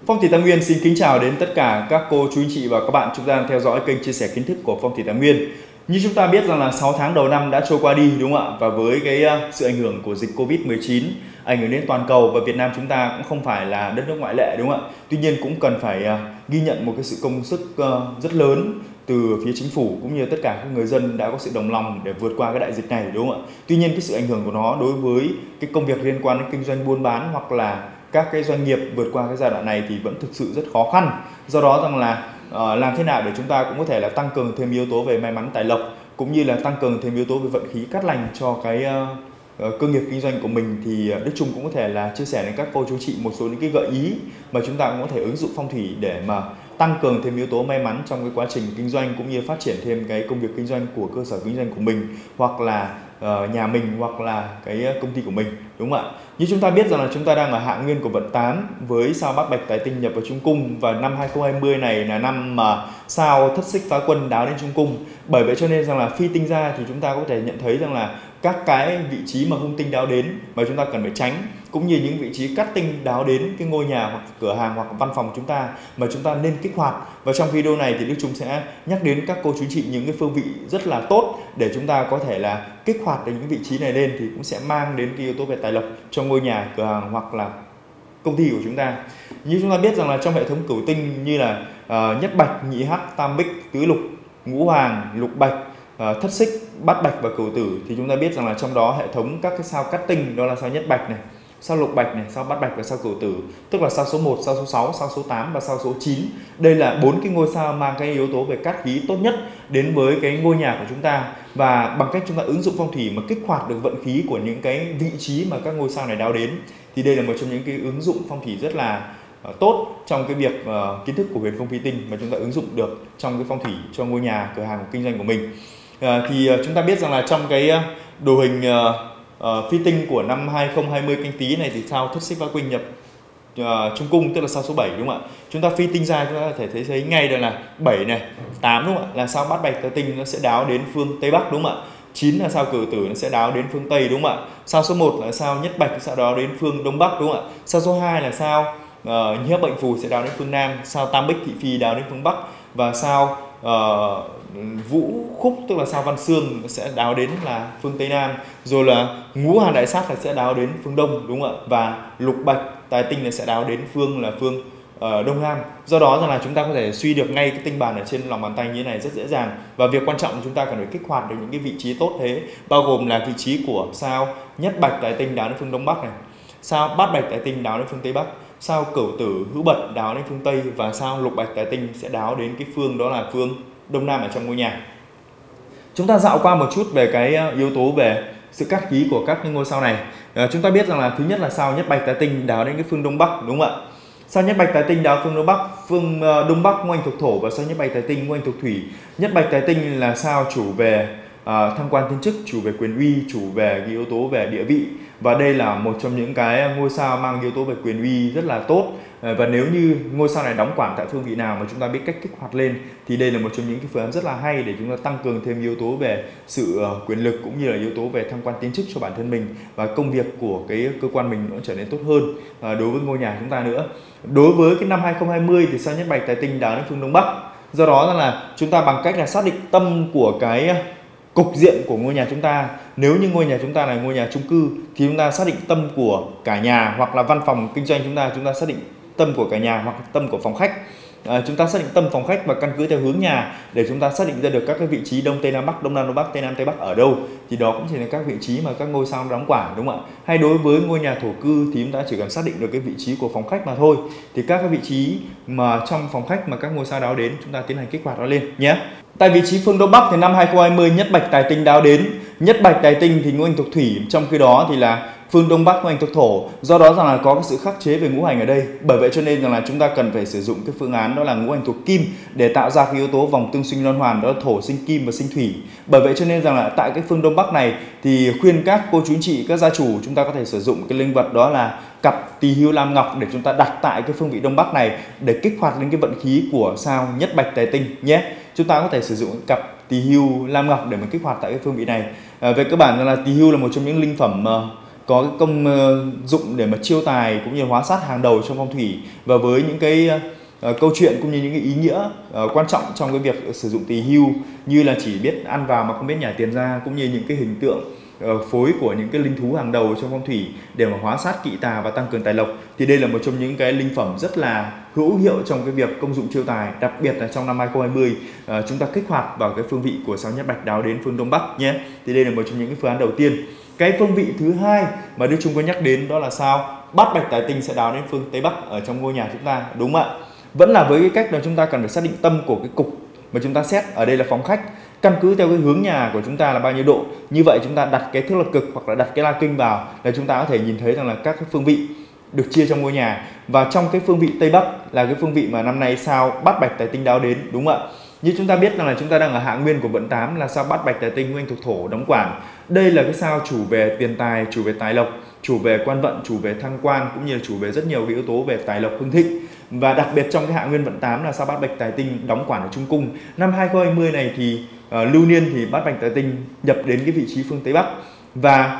Phong thủy Tài Nguyên xin kính chào đến tất cả các cô chú anh chị và các bạn chúng ta đang theo dõi kênh chia sẻ kiến thức của Phong thủy Tài Nguyên. Như chúng ta biết rằng là 6 tháng đầu năm đã trôi qua đi đúng không ạ? Và với cái sự ảnh hưởng của dịch Covid-19 ảnh hưởng đến toàn cầu và Việt Nam chúng ta cũng không phải là đất nước ngoại lệ đúng không ạ? Tuy nhiên cũng cần phải ghi nhận một cái sự công sức rất lớn từ phía chính phủ cũng như tất cả các người dân đã có sự đồng lòng để vượt qua cái đại dịch này đúng không ạ? Tuy nhiên cái sự ảnh hưởng của nó đối với cái công việc liên quan đến kinh doanh buôn bán hoặc là các cái doanh nghiệp vượt qua cái giai đoạn này thì vẫn thực sự rất khó khăn. Do đó rằng là làm thế nào để chúng ta cũng có thể là tăng cường thêm yếu tố về may mắn tài lộc cũng như là tăng cường thêm yếu tố về vận khí cát lành cho cái cơ nghiệp kinh doanh của mình, thì Đức Trung cũng có thể là chia sẻ đến các cô chú chị một số những cái gợi ý mà chúng ta cũng có thể ứng dụng phong thủy để mà tăng cường thêm yếu tố may mắn trong cái quá trình kinh doanh cũng như phát triển thêm cái công việc kinh doanh của cơ sở kinh doanh của mình hoặc là nhà mình hoặc là cái công ty của mình, đúng không ạ? Như chúng ta biết rằng là chúng ta đang ở hạ nguyên của vận 8 với sao Bát Bạch Tài Tinh nhập vào Trung Cung, và năm 2020 này là năm mà sao Thất Xích Phá Quân đáo đến Trung Cung. Bởi vậy cho nên rằng là phi tinh ra thì chúng ta có thể nhận thấy rằng là các cái vị trí mà hung tinh đáo đến mà chúng ta cần phải tránh, cũng như những vị trí cát tinh đáo đến cái ngôi nhà hoặc cửa hàng hoặc văn phòng chúng ta mà chúng ta nên kích hoạt. Và trong video này thì Đức Trung sẽ nhắc đến các cô chú chị những cái phương vị rất là tốt để chúng ta có thể là kích hoạt được những vị trí này lên, thì cũng sẽ mang đến cái yếu tố về tài lộc cho ngôi nhà, cửa hàng hoặc là công ty của chúng ta. Như chúng ta biết rằng là trong hệ thống cửu tinh như là nhất bạch, nhị hắc, tam bích, tứ lục, ngũ hoàng, lục bạch, thất xích, bát bạch và cửu tử, thì chúng ta biết rằng là trong đó hệ thống các cái sao cát tinh đó là sao nhất bạch này, sao lục bạch này, sao bát bạch và sao cửu tử, tức là sao số 1, sao số 6, sao số 8 và sao số 9. Đây là 4 cái ngôi sao mang cái yếu tố về cát khí tốt nhất đến với cái ngôi nhà của chúng ta, và bằng cách chúng ta ứng dụng phong thủy mà kích hoạt được vận khí của những cái vị trí mà các ngôi sao này đáo đến, thì đây là một trong những cái ứng dụng phong thủy rất là tốt trong cái việc kiến thức của huyền không phi tinh mà chúng ta ứng dụng được trong cái phong thủy cho ngôi nhà, cửa hàng kinh doanh của mình. Thì chúng ta biết rằng là trong cái đồ hình phi tinh của năm 2020 Canh Tý này thì sao Thất Xích Phá Quân nhập Trung Cung, tức là sao số 7 đúng không ạ? Chúng ta phi tinh ra chúng ta có thể thấy ngay đây là 7 này, 8 đúng không ạ? Là sao Bát Bạch Tài Tinh nó sẽ đáo đến phương Tây Bắc đúng không ạ? 9 là sao Cửu Tử nó sẽ đáo đến phương Tây đúng không ạ? Sao số 1 là sao Nhất Bạch sẽ đáo đến phương Đông Bắc đúng không ạ? Sao số 2 là sao Nhiếp Bệnh Phù sẽ đáo đến phương Nam, sao Tam Bích Thị Phi đáo đến phương Bắc, và sao Vũ Khúc tức là sao Văn Xương sẽ đáo đến là phương Tây Nam, rồi là Ngũ Hành Đại Sát là sẽ đáo đến phương Đông đúng không ạ? Và Lục Bạch Tài Tinh là sẽ đáo đến phương Đông Nam. Do đó rằng là chúng ta có thể suy được ngay cái tinh bàn ở trên lòng bàn tay như thế này rất dễ dàng, và việc quan trọng là chúng ta cần phải kích hoạt được những cái vị trí tốt thế, bao gồm là vị trí của sao Nhất Bạch Tài Tinh đáo đến phương Đông Bắc này, sao Bát Bạch Tài Tinh đáo đến phương Tây Bắc, sao Cửu Tử Hữu Bật đáo đến phương Tây, và sao Lục Bạch Tài Tinh sẽ đáo đến cái phương đó là phương Đông Nam ở trong ngôi nhà. Chúng ta dạo qua một chút về cái yếu tố về sự cát khí của các ngôi sao này. Chúng ta biết rằng là thứ nhất là sao Nhất Bạch Tài Tinh đáo đến cái phương Đông Bắc đúng không ạ? Sao Nhất Bạch Tài Tinh đáo phương Đông Bắc, phương Đông Bắc ngũ hành thuộc thổ, và sao Nhất Bạch Tài Tinh ngũ hành thuộc thủy. Nhất Bạch Tài Tinh là sao chủ về thăng quan tiến chức, chủ về quyền uy, chủ về cái yếu tố về địa vị, và đây là một trong những cái ngôi sao mang yếu tố về quyền uy rất là tốt. Và nếu như ngôi sao này đóng quản tại phương vị nào mà chúng ta biết cách kích hoạt lên thì đây là một trong những cái phương án rất là hay để chúng ta tăng cường thêm yếu tố về sự quyền lực cũng như là yếu tố về thăng quan tiến chức cho bản thân mình, và công việc của cái cơ quan mình nó trở nên tốt hơn đối với ngôi nhà chúng ta nữa. Đối với cái năm 2020 thì sao Nhất Bạch Tài Tinh đáo đến phương Đông Bắc. Do đó là chúng ta bằng cách là xác định tâm của cái cục diện của ngôi nhà chúng ta. Nếu như ngôi nhà chúng ta là ngôi nhà chung cư thì chúng ta xác định tâm của cả nhà, hoặc là văn phòng kinh doanh chúng ta xác định tâm của cả nhà hoặc tâm của phòng khách. Chúng ta xác định tâm phòng khách và căn cứ theo hướng nhà để chúng ta xác định ra được các cái vị trí Đông Tây Nam Bắc, Đông Nam Đông Bắc, Tây Nam Tây Bắc ở đâu, thì đó cũng chỉ là các vị trí mà các ngôi sao đóng quản đúng không ạ? Hay đối với ngôi nhà thổ cư thì chúng ta chỉ cần xác định được cái vị trí của phòng khách mà thôi, thì các cái vị trí mà trong phòng khách mà các ngôi sao đáo đến chúng ta tiến hành kích hoạt nó lên nhé. Tại vị trí phương Đông Bắc thì năm 2020 Nhất Bạch Tài Tinh đáo đến. Nhất Bạch Tài Tinh thì ngũ hành thuộc thủy, trong khi đó thì là phương Đông Bắc ngũ hành thuộc thổ. Do đó rằng là có cái sự khắc chế về ngũ hành ở đây. Bởi vậy cho nên rằng là chúng ta cần phải sử dụng cái phương án đó là ngũ hành thuộc kim để tạo ra cái yếu tố vòng tương sinh luân hoàn, đó là thổ sinh kim và sinh thủy. Bởi vậy cho nên rằng là tại cái phương Đông Bắc này thì khuyên các cô chú anh chị, các gia chủ chúng ta có thể sử dụng cái linh vật đó là cặp tỳ hưu lam ngọc để chúng ta đặt tại cái phương vị Đông Bắc này để kích hoạt lên cái vận khí của sao Nhất Bạch Tài Tinh nhé. Chúng ta có thể sử dụng cặp tỳ hưu lam ngọc để mà kích hoạt tại cái phương vị này. Về cơ bản là tỳ hưu là một trong những linh phẩm có cái công dụng để mà chiêu tài cũng như hóa sát hàng đầu trong phong thủy, và với những cái câu chuyện cũng như những cái ý nghĩa quan trọng trong cái việc sử dụng tỳ hưu, như là chỉ biết ăn vào mà không biết nhả tiền ra, cũng như những cái hình tượng phối của những cái linh thú hàng đầu trong phong thủy để mà hóa sát kỵ tà và tăng cường tài lộc, thì đây là một trong những cái linh phẩm rất là hữu hiệu trong cái việc công dụng chiêu tài, đặc biệt là trong năm 2020 chúng ta kích hoạt vào cái phương vị của sao Nhất Bạch đáo đến phương Đông Bắc nhé. Thì đây là một trong những cái phương án đầu tiên. Cái phương vị thứ hai mà Đức Trung có nhắc đến đó là sao Bát Bạch Tài Tinh sẽ đáo đến phương Tây Bắc ở trong ngôi nhà chúng ta, đúng không ạ? Vẫn là với cái cách là chúng ta cần phải xác định tâm của cái cục mà chúng ta xét, ở đây là phòng khách, căn cứ theo cái hướng nhà của chúng ta là bao nhiêu độ, như vậy chúng ta đặt cái thước lập cực hoặc là đặt cái la kinh vào là chúng ta có thể nhìn thấy rằng là các cái phương vị được chia trong ngôi nhà. Và trong cái phương vị Tây Bắc là cái phương vị mà năm nay sao Bát Bạch Tài Tinh đáo đến, đúng không ạ? Như chúng ta biết rằng là chúng ta đang ở hạ nguyên của vận 8 là sao Bát Bạch Tài Tinh nguyên thuộc thổ đóng quản. Đây là cái sao chủ về tiền tài, chủ về tài lộc, chủ về quan vận, chủ về thăng quan, cũng như là chủ về rất nhiều cái yếu tố về tài lộc hưng thịnh. Và đặc biệt trong cái hạ nguyên vận 8 là sao Bát Bạch Tài Tinh đóng quản ở trung cung. Năm 2020 này thì lưu niên thì Bát Bạch Tài Tinh nhập đến cái vị trí phương Tây Bắc, và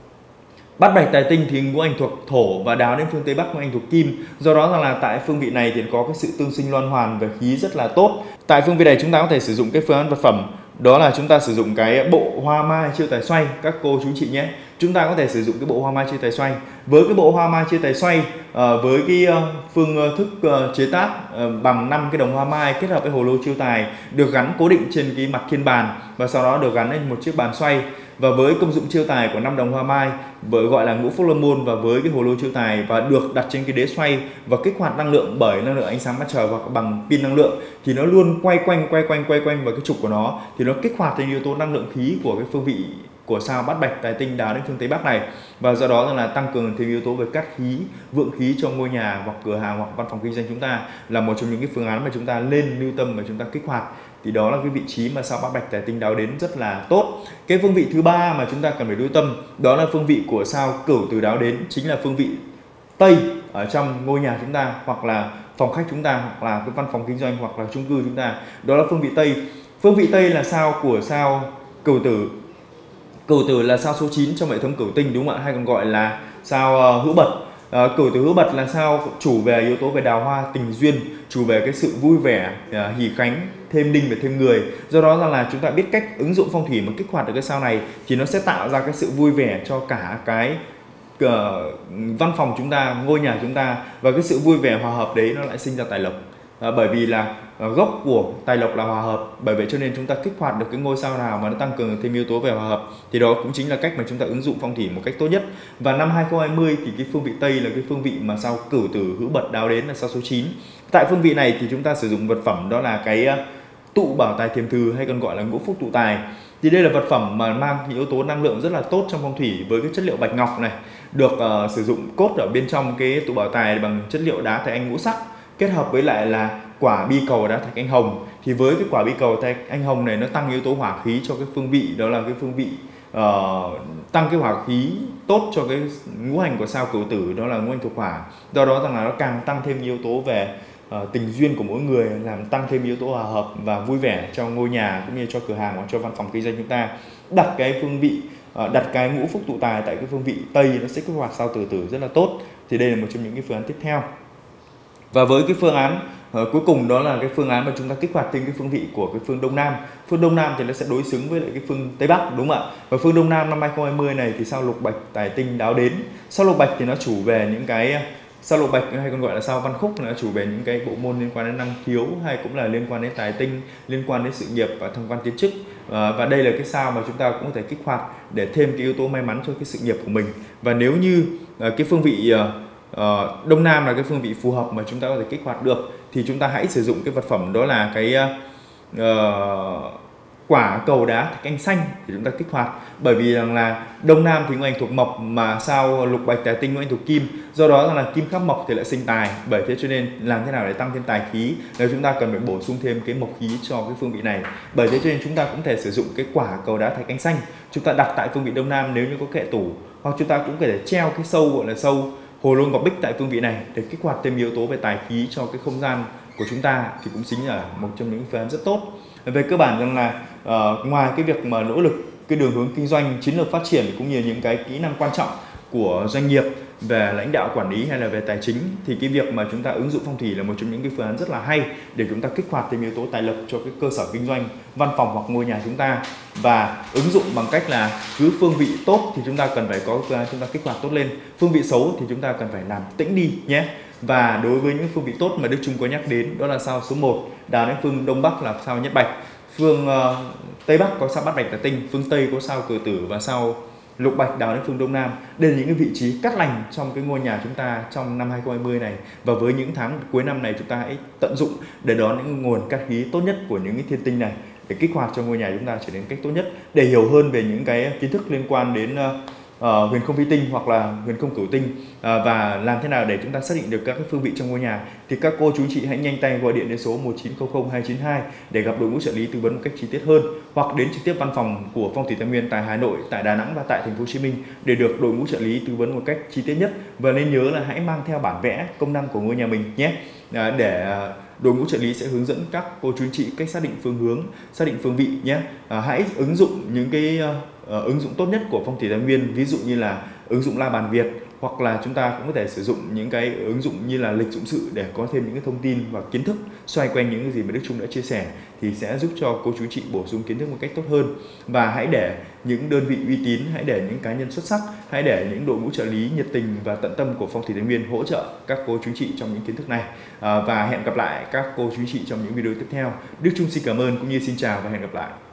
Bát Bạch Tài Tinh thì ngũ hành thuộc thổ và đáo đến phương Tây Bắc ngũ hành thuộc kim. Do đó là tại phương vị này thì có cái sự tương sinh loan hoàn về khí rất là tốt. Tại phương vị này chúng ta có thể sử dụng cái phương án vật phẩm, đó là chúng ta sử dụng cái bộ hoa mai chiêu tài xoay các cô chú chị nhé. Chúng ta có thể sử dụng cái bộ hoa mai chiêu tài xoay. Với cái bộ hoa mai chiêu tài xoay với cái phương thức chế tác bằng 5 cái đồng hoa mai kết hợp với hồ lô chiêu tài được gắn cố định trên cái mặt thiên bàn, và sau đó được gắn lên một chiếc bàn xoay. Và với công dụng chiêu tài của 5 đồng hoa mai với gọi là ngũ phúc lâm môn, và với cái hồ lô chiêu tài và được đặt trên cái đế xoay và kích hoạt năng lượng bởi năng lượng ánh sáng mặt trời hoặc bằng pin năng lượng, thì nó luôn quay quanh vào cái trục của nó, thì nó kích hoạt thêm yếu tố năng lượng khí của cái phương vị của sao Bát Bạch Tài Tinh đáo đến phương Tây Bắc này, và do đó là tăng cường thêm yếu tố về cát khí, vượng khí cho ngôi nhà hoặc cửa hàng hoặc văn phòng kinh doanh chúng ta, là một trong những cái phương án mà chúng ta lên lưu tâm và chúng ta kích hoạt. Thì đó là cái vị trí mà sao Bát Bạch Tài Tinh đáo đến rất là tốt. Cái phương vị thứ ba mà chúng ta cần phải lưu tâm đó là phương vị của sao Cửu Tử đáo đến, chính là phương vị Tây ở trong ngôi nhà chúng ta, hoặc là phòng khách chúng ta, hoặc là cái văn phòng kinh doanh, hoặc là chung cư chúng ta. Đó là phương vị Tây. Phương vị Tây là sao của sao Cửu Tử. Cửu Tử là sao số 9 trong hệ thống cửu tinh, đúng không ạ? Hay còn gọi là sao Hữu Bật. Cửu Tử Hữu Bật là sao chủ về yếu tố về đào hoa, tình duyên, chủ về cái sự vui vẻ, hỷ khánh, thêm đinh và thêm người. Do đó là chúng ta biết cách ứng dụng phong thủy mà kích hoạt được cái sao này thì nó sẽ tạo ra cái sự vui vẻ cho cả cái văn phòng chúng ta, ngôi nhà chúng ta, và cái sự vui vẻ hòa hợp đấy nó lại sinh ra tài lộc. Bởi vì là gốc của tài lộc là hòa hợp, bởi vậy cho nên chúng ta kích hoạt được cái ngôi sao nào mà nó tăng cường thêm yếu tố về hòa hợp, thì đó cũng chính là cách mà chúng ta ứng dụng phong thủy một cách tốt nhất. Và năm 2020 thì cái phương vị Tây là cái phương vị mà sao Cửu Tử Hữu Bật đáo đến là sao số 9. Tại phương vị này thì chúng ta sử dụng vật phẩm đó là cái tụ bảo tài thiềm thừ, hay còn gọi là ngũ phúc tụ tài. Thì đây là vật phẩm mà mang yếu tố năng lượng rất là tốt trong phong thủy, với cái chất liệu bạch ngọc này, được sử dụng cốt ở bên trong cái tụ bảo tài bằng chất liệu đá thạch anh ngũ sắc, kết hợp với lại là quả bi cầu đá thạch anh hồng. Thì với cái quả bi cầu thạch anh hồng này nó tăng yếu tố hỏa khí cho cái phương vị, đó là cái phương vị tăng cái hỏa khí tốt cho cái ngũ hành của sao Cửu Tử, đó là ngũ hành thuộc hỏa. Do đó rằng là nó càng tăng thêm yếu tố về tình duyên của mỗi người, làm tăng thêm yếu tố hòa hợp và vui vẻ cho ngôi nhà cũng như cho cửa hàng hoặc cho văn phòng kinh doanh chúng ta. Đặt cái phương vị, đặt cái ngũ phúc tụ tài tại cái phương vị Tây, nó sẽ kích hoạt sao Tử Tử rất là tốt. Thì đây là một trong những cái phương án tiếp theo. Và với cái phương án cuối cùng đó là cái phương án mà chúng ta kích hoạt thêm cái phương vị của cái phương Đông Nam. Phương Đông Nam thì nó sẽ đối xứng với lại cái phương Tây Bắc, đúng không ạ? Và phương Đông Nam năm 2020 này thì sao Lục Bạch Tài Tinh đáo đến. Sao Lục Bạch thì nó chủ về những cái sao Lục Bạch hay còn gọi là sao Văn Khúc, nó chủ về những cái bộ môn liên quan đến năng khiếu, hay cũng là liên quan đến tài tinh, liên quan đến sự nghiệp và thăng quan tiến chức. Và đây là cái sao mà chúng ta cũng có thể kích hoạt để thêm cái yếu tố may mắn cho cái sự nghiệp của mình. Và nếu như cái phương vị Đông Nam là cái phương vị phù hợp mà chúng ta có thể kích hoạt được, thì chúng ta hãy sử dụng cái vật phẩm đó là cái quả cầu đá thạch anh xanh để chúng ta kích hoạt. Bởi vì rằng là Đông Nam thì ngũ hành thuộc mộc, mà sao Lục Bạch Tài Tinh ngũ hành thuộc kim, do đó là kim khắc mộc thì lại sinh tài. Bởi thế cho nên làm thế nào để tăng thêm tài khí, nếu chúng ta cần phải bổ sung thêm cái mộc khí cho cái phương vị này. Bởi thế cho nên chúng ta cũng thể sử dụng cái quả cầu đá thạch anh xanh, chúng ta đặt tại phương vị Đông Nam nếu như có kệ tủ, hoặc chúng ta cũng có thể treo cái sâu gọi là sâu hồ lô ngọc bích tại phương vị này để kích hoạt thêm yếu tố về tài khí cho cái không gian của chúng ta, thì cũng chính là một trong những phương án rất tốt. Về cơ bản rằng là ngoài cái việc mà nỗ lực cái đường hướng kinh doanh, chiến lược phát triển cũng như những cái kỹ năng quan trọng của doanh nghiệp về lãnh đạo quản lý hay là về tài chính, thì cái việc mà chúng ta ứng dụng phong thủy là một trong những cái phương án rất là hay để chúng ta kích hoạt thêm yếu tố tài lộc cho cái cơ sở kinh doanh, văn phòng hoặc ngôi nhà chúng ta. Và ứng dụng bằng cách là cứ phương vị tốt thì chúng ta cần phải có phương án chúng ta kích hoạt tốt lên, phương vị xấu thì chúng ta cần phải làm tĩnh đi nhé. Và đối với những phương vị tốt mà Đức Trung có nhắc đến, đó là sao số 1 đào đến phương Đông Bắc là sao Nhất Bạch, phương Tây Bắc có sao Bát Bạch Tả Tinh, phương Tây có sao Cửu Tử và sao Lục Bạch đào đến phương Đông Nam. Đây là những cái vị trí cát lành trong cái ngôi nhà chúng ta trong năm 2020 này, và với những tháng cuối năm này chúng ta hãy tận dụng để đón những nguồn cát khí tốt nhất của những cái thiên tinh này để kích hoạt cho ngôi nhà chúng ta trở nên cách tốt nhất. Để hiểu hơn về những cái kiến thức liên quan đến huyền không vi tinh hoặc là huyền không cửu tinh và làm thế nào để chúng ta xác định được các cái phương vị trong ngôi nhà, thì các cô chú chị hãy nhanh tay gọi điện đến số 1900 292 để gặp đội ngũ trợ lý tư vấn một cách chi tiết hơn, hoặc đến trực tiếp văn phòng của Phong thủy Tài Nguyên tại Hà Nội, tại Đà Nẵng và tại Thành phố Hồ Chí Minh để được đội ngũ trợ lý tư vấn một cách chi tiết nhất. Và nên nhớ là hãy mang theo bản vẽ công năng của ngôi nhà mình nhé, để đội ngũ trợ lý sẽ hướng dẫn các cô chú anh chị cách xác định phương hướng, xác định phương vị nhé. Hãy ứng dụng những cái ứng dụng tốt nhất của Phong thủy Tài Nguyên, ví dụ như là ứng dụng La Bàn Việt, hoặc là chúng ta cũng có thể sử dụng những cái ứng dụng như là lịch dụng sự để có thêm những cái thông tin và kiến thức xoay quanh những cái gì mà Đức Trung đã chia sẻ, thì sẽ giúp cho cô chú chị bổ sung kiến thức một cách tốt hơn. Và hãy để những đơn vị uy tín, hãy để những cá nhân xuất sắc, hãy để những đội ngũ trợ lý nhiệt tình và tận tâm của Phong thủy Tài Nguyên hỗ trợ các cô chú chị trong những kiến thức này. Và hẹn gặp lại các cô chú chị trong những video tiếp theo. Đức Trung xin cảm ơn cũng như xin chào và hẹn gặp lại.